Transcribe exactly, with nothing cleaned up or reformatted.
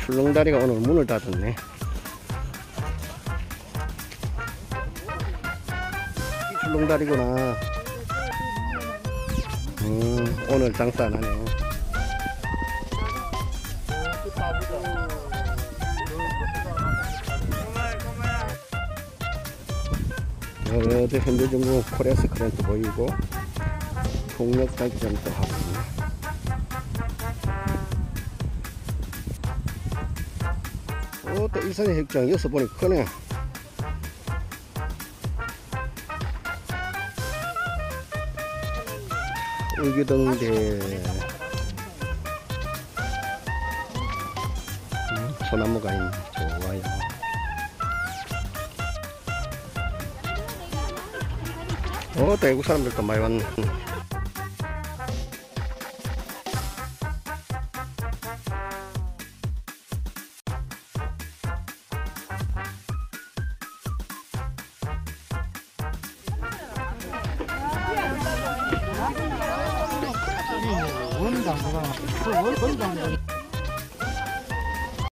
출렁다리가 오늘 문을 닫았네. 이 출렁다리구나. 음, 오늘 장사 안 하네. 여기 현대중공 코레스 크랜트 보이고 풍력자기점도 하고 있네. 어, 또 일산의 핵장 여기서 보니 크네. 울기등대. 음, 소나무가 있네. 좋아요. 어, 또 외국 사람들도 많이 왔네. 원당, 원당.